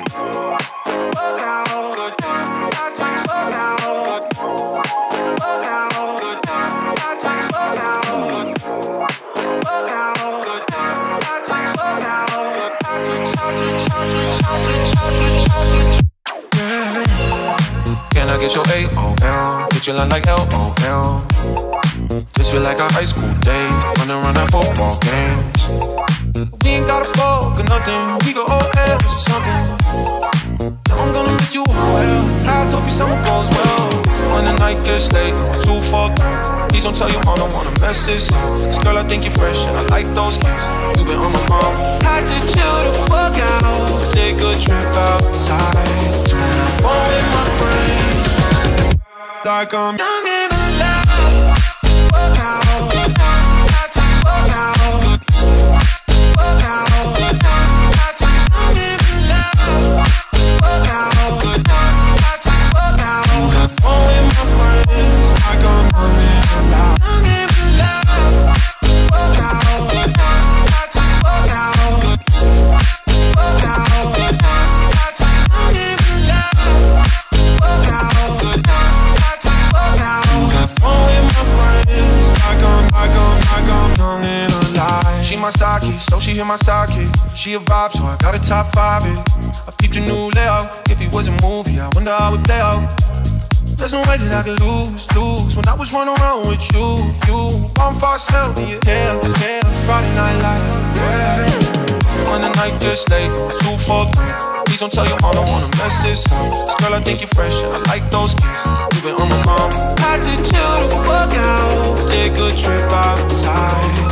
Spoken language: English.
Can I get your AOL? Get your line like LOL. This feel like our high school days, running around at football games. We ain't gotta fuck or nothing, we go OS or something. I'm gonna miss you well, I hope your summer goes well. When the night gets late, too fucked up. Please don't tell your mom, don't wanna mess this up. This girl, I think you're fresh and I like those games. You been on my mom. Had to chill the fuck out, take a trip outside. Turn the phone with my friends, like I'm young and alive. Fuck out, I take fuck out. Fuck out, I take young and alive. Fuck out, I take fuck out. You have fun with my friends, like I'm young and alive. Young and alive. Fuck out, I take fuck out. Fuck out, I take young and alive. Fuck out, I take fuck out. You have fun with my friends, like I'm young and alive. She my sidekick, so she hit my sidekick. She a vibe, so I got a top 5 it. I peeped your new layout. If it was a movie, I wonder how it would play out. There's no way that I could lose when I was running around with you. I'm fast hell in your hair. Friday night lights, yeah. When the night gets late, too fucked up. Please don't tell your mom, don't wanna mess this up. This girl, I think you're fresh and I like those kids. You been on my mom. Had to chill the fuck out, take a trip outside.